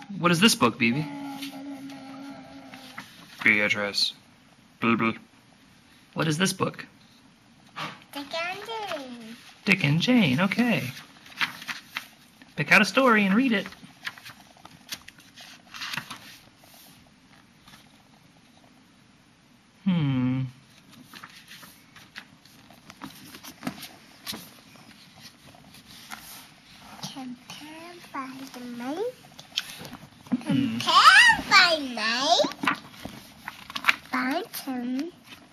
What is this book, Bebe? Beatrice. Blah, blah. What is this book? Dick and Jane. Dick and Jane, okay. Pick out a story and read it. Compare by the night. Compare by night. Bottom.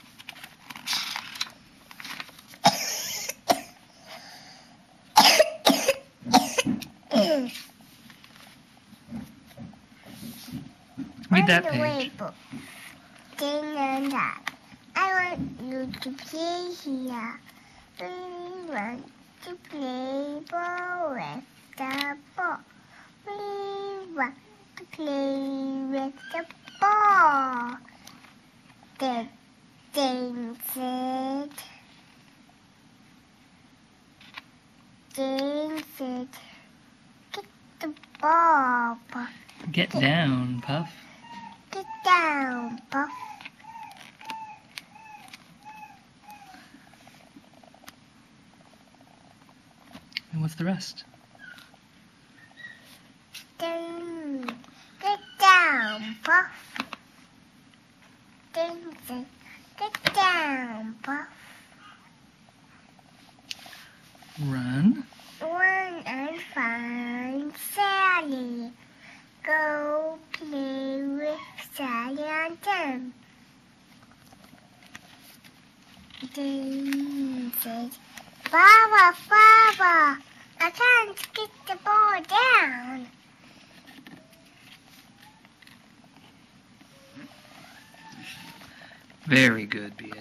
Read that page. Ding and that. I want you to play here. We want to play ball with the ball. We want to play with the ball. The Ding said. Ding said, get the ball, Puff. Get down, Puff. Get down, Puff. And what's the rest? Ding. Get down, Puff. Ding said, get down, Puff. Run. Run and find Sally. Go play with Sally and Tim. Ding said, Father, Father, I can't get the ball down. Very good, Beatrice.